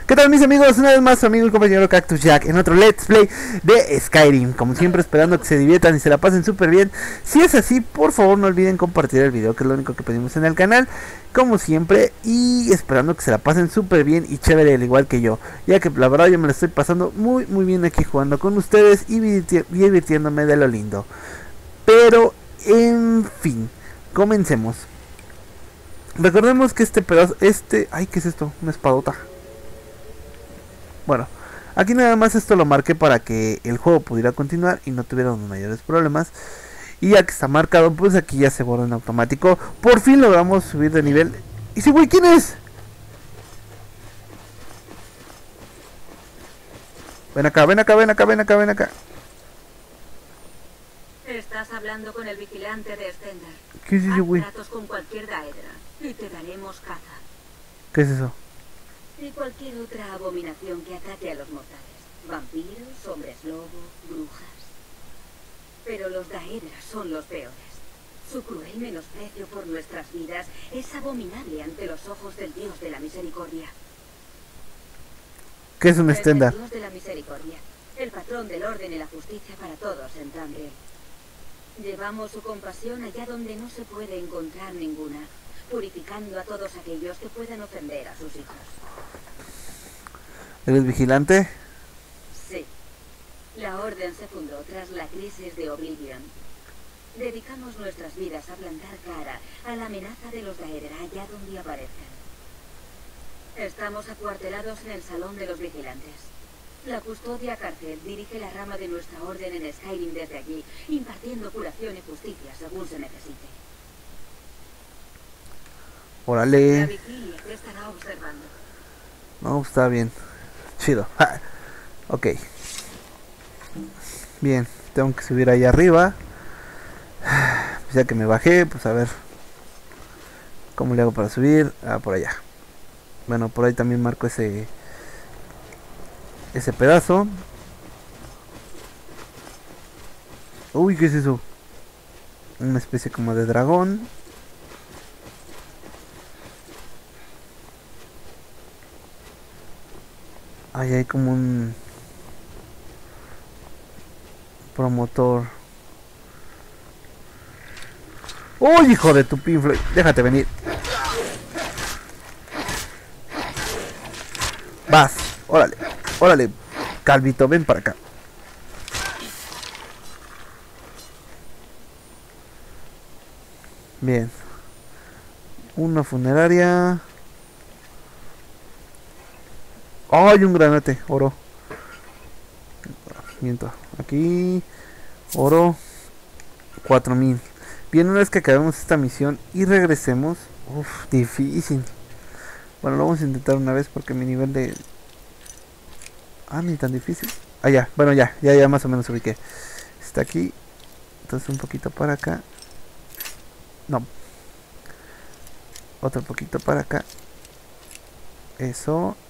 ¿Qué tal mis amigos? Una vez más su amigo y compañero Cactus Jack en otro Let's Play de Skyrim. Como siempre esperando que se diviertan y se la pasen súper bien. Si es así, por favor no olviden compartir el video, que es lo único que pedimos en el canal. Como siempre, y esperando que se la pasen súper bien y chévere al igual que yo. Ya que la verdad yo me la estoy pasando muy bien aquí jugando con ustedes y divirtiéndome de lo lindo. Pero, en fin, comencemos. Recordemos que este pedazo, ay, ¿qué es esto? Una espadota. Bueno, aquí nada más esto lo marqué para que el juego pudiera continuar y no tuviéramos mayores problemas. Y ya que está marcado, pues aquí ya se borra en automático. Por fin logramos subir de nivel. ¿Y si güey quién es? Ven acá, ven acá, ven acá, ven acá, ven acá. Estás hablando con el vigilante de Stendarr. ¿Qué es eso, güey? Haz tratos con cualquier Daedra y te daremos caza. ¿Qué es eso? Y cualquier otra abominación que ataque a los mortales. Vampiros, hombres lobo, brujas. Pero los Daedra son los peores. Su cruel menosprecio por nuestras vidas es abominable ante los ojos del Dios de la Misericordia. ¿Qué es un Stendarr? El Dios de la Misericordia, el patrón del orden y la justicia para todos en Tamriel. Llevamos su compasión allá donde no se puede encontrar ninguna, purificando a todos aquellos que puedan ofender a sus hijos. ¿Eres vigilante? Sí. La orden se fundó tras la crisis de Oblivion. Dedicamos nuestras vidas a plantar cara a la amenaza de los Daedra allá donde aparezcan. Estamos acuartelados en el Salón de los Vigilantes. La Custodia Cárcel dirige la rama de nuestra orden en Skyrim desde allí, impartiendo curación y justicia según se necesite. La Órale. vigilia te estará observando. No, está bien. Chido. Ja. Ok. Bien, tengo que subir ahí arriba. Pues ya que me bajé, pues a ver cómo le hago para subir. Ah, por allá. Bueno, por ahí también marco ese pedazo. Uy, ¿qué es eso? Una especie como de dragón. Ahí hay como un promotor. ¡Uy, hijo de tu pinfle! Déjate venir. Vas, órale, órale, Calvito, ven para acá. Bien. Una funeraria. ¡Ay, un granate! Oro. Miento. Aquí. Oro. 4000. Bien, una vez que acabemos esta misión y regresemos. Uf, difícil. Bueno, lo vamos a intentar una vez porque mi nivel de... Ah, ni tan difícil. Ah, ya. Bueno, ya más o menos ubiqué. Está aquí. Entonces un poquito para acá. No. Otro poquito para acá. Eso,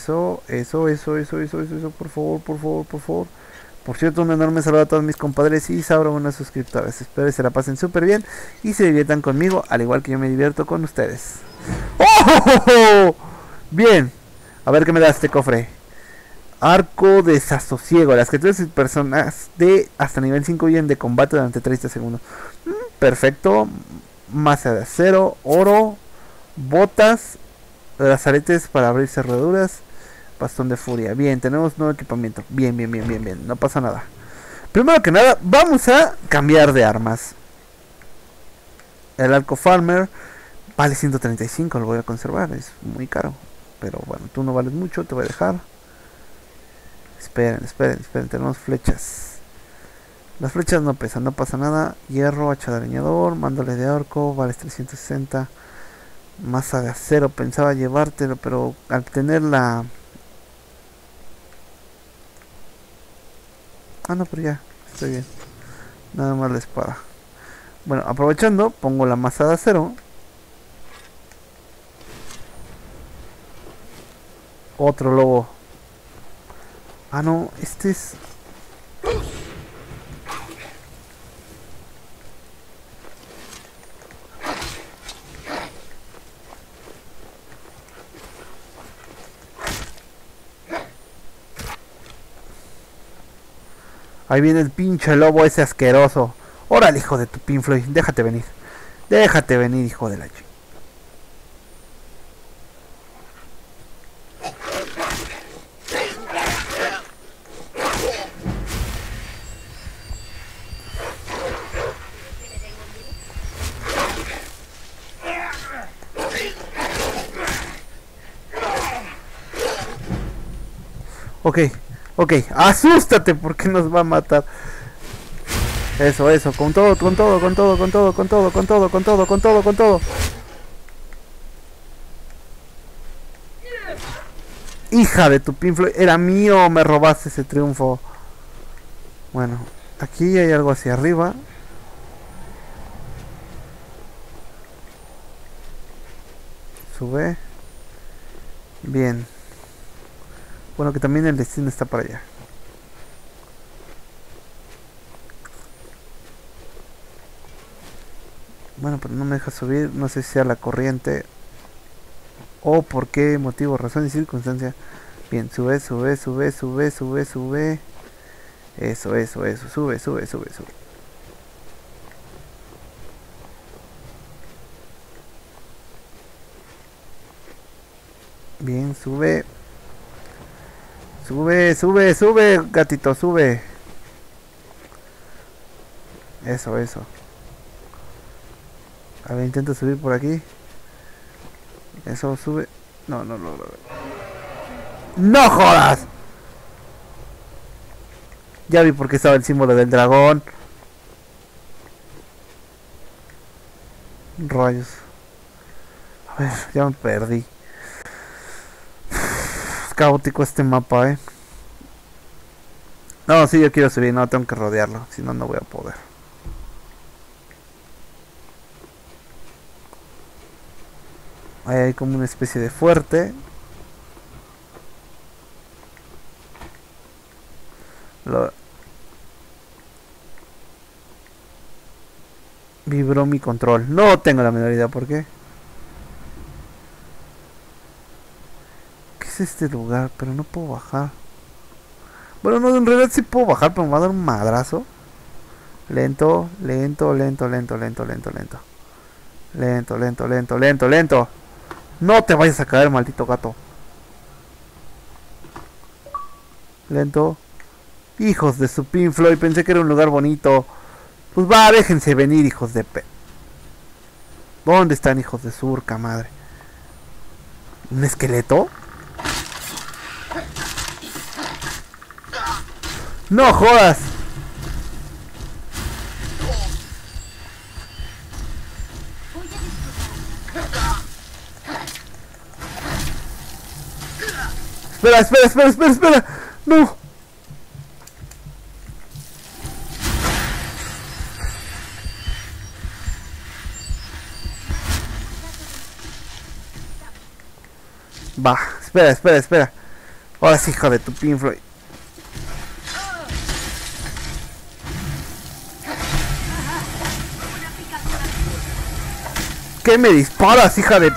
por favor. Por cierto, un enorme saludo a todos mis compadres y buenos suscriptores. Espero que se la pasen súper bien y se diviertan conmigo, al igual que yo me divierto con ustedes. ¡Oh! Bien, a ver qué me da este cofre. Arco de desasosiego. Las criaturas y personas de hasta nivel 5 viven de combate durante 30 segundos. Perfecto. Masa de acero, oro, botas, brazaletes para abrir cerraduras, bastón de furia. Bien, tenemos nuevo equipamiento. Bien, no pasa nada. Primero que nada, vamos a cambiar de armas. El arco farmer vale 135, lo voy a conservar, es muy caro. Pero bueno, tú no vales mucho, te voy a dejar. Esperen, tenemos flechas. Las flechas no pesan, no pasa nada. Hierro, hacha de arañador, mándole de arco, vale 360. Masa de acero, pensaba llevártelo, pero al tener la... Ah, no, pero ya, estoy bien. Nada más la espada. Bueno, aprovechando, pongo la masa de acero. Otro lobo. Ah, no, este es... Ahí viene el pinche lobo ese asqueroso. Órale, hijo de tu Pink Floyd. Déjate venir. Déjate venir, hijo de la chica. Ok, ok, asústate porque nos va a matar. Eso, con todo, con todo, con todo, con todo, con todo, con todo, con todo, con todo, con todo. Hija de tu Pink Floyd, era mío, me robaste ese triunfo. Bueno, aquí hay algo hacia arriba. Sube. Bien. Bueno, que también el destino está para allá. Bueno, pero no me deja subir. No sé si sea la corriente o por qué motivo, razón y circunstancia. Bien, sube, sube, sube, sube, sube, sube. Eso, sube, sube, sube, sube. Bien, sube. Sube, sube, sube, gatito, sube. Eso. A ver, intento subir por aquí. Eso, sube. No. ¡No jodas! Ya vi por qué estaba el símbolo del dragón. Rayos. A ver, ya me perdí. Es caótico este mapa, No, sí, yo quiero subir, no, tengo que rodearlo. Si no, no voy a poder. Ahí hay como una especie de fuerte. Vibró mi control. No tengo la menor idea por qué. ¿Qué es este lugar? Pero no puedo bajar. Bueno, no, en realidad sí puedo bajar, pero me va a dar un madrazo. Lento. Lento. No te vayas a caer, maldito gato. Lento. Hijos de su Pink Floyd, pensé que era un lugar bonito. Pues va, déjense venir, hijos de pe... ¿Dónde están, hijos de su urca madre? ¿Un esqueleto? ¡No jodas! Espera. No. Va, espera. Ahora sí, hijo de tu Pink Floyd. ¿Qué me disparas, hija de...?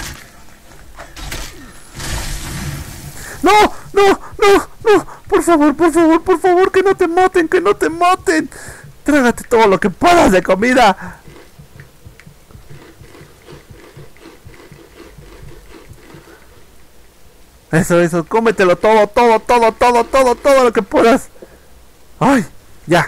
¡No! Por favor, que no te maten. Trágate todo lo que puedas de comida. Eso, cómetelo todo lo que puedas. Ay, ya.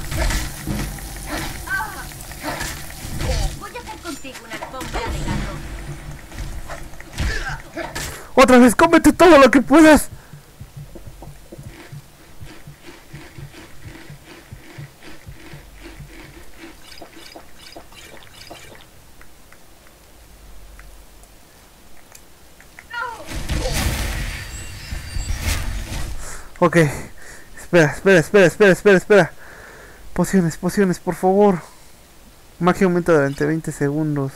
Voy a hacer contigo una alfombra de gato. Otra vez, cómete todo lo que puedas. Ok, espera. Pociones, por favor. Magia aumenta durante 20 segundos.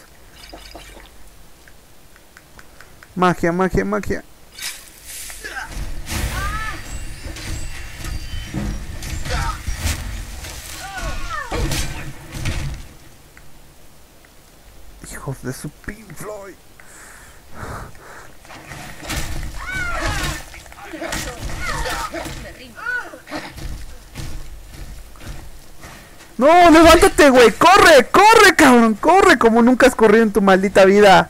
Magia. Hijos de su Pink Floyd. No, levántate, güey. Corre, corre, cabrón. Corre como nunca has corrido en tu maldita vida.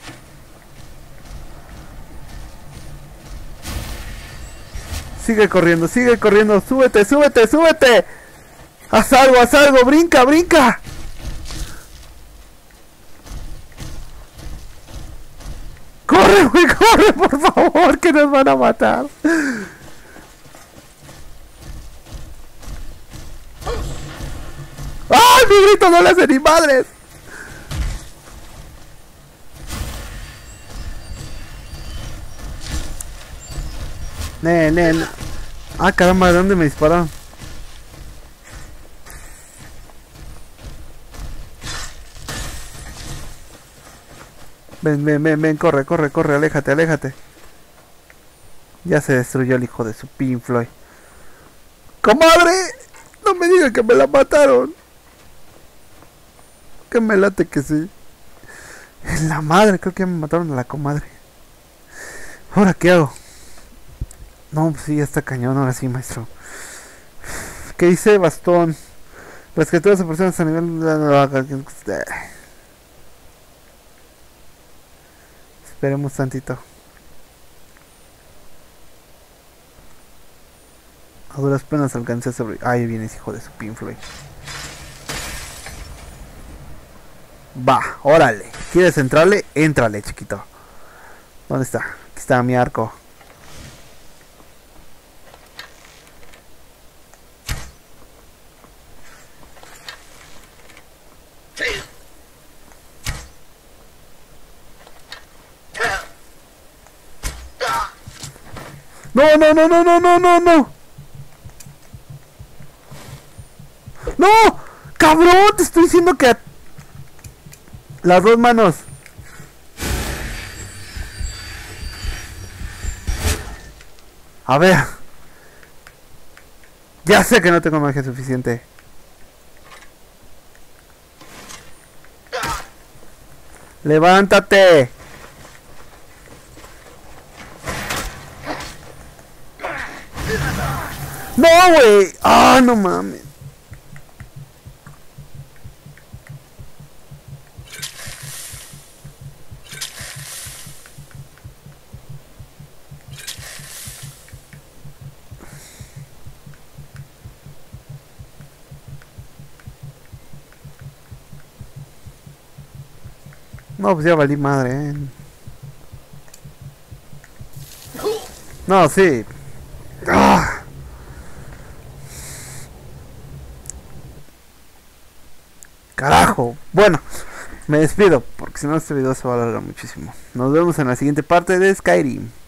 Sigue corriendo, sigue corriendo. Súbete, súbete, súbete. Haz algo, brinca, brinca. Corre, güey, corre, por favor, que nos van a matar. ¡Ay, mi grito no le hace ni madres! Ne. Ah, caramba, ¿de dónde me dispararon? Ven, corre, aléjate. Ya se destruyó el hijo de su Pink Floyd. ¡Comadre! No me digan que me la mataron. Que me late que sí. En la madre, creo que me mataron a la comadre. ¿Ahora qué hago? No, pues sí, ya está cañón, ahora sí, maestro. ¿Qué dice bastón? Las criaturas se aproximan a nivel... Esperemos tantito. A duras penas alcancé a sobrevivir. Ahí viene ese hijo de su Pink Floyd. Va, órale. ¿Quieres entrarle? Éntrale, chiquito. ¿Dónde está? Aquí está mi arco. No. ¡No! ¡Cabrón! Te estoy diciendo que... Las dos manos. A ver. Ya sé que no tengo magia suficiente. ¡Levántate! ¡No, güey! ¡Ah, no mames! No, pues ya valí madre, No, sí. ¡Ah! Carajo. Bueno, me despido, porque si no este video se va a alargar muchísimo. Nos vemos en la siguiente parte de Skyrim.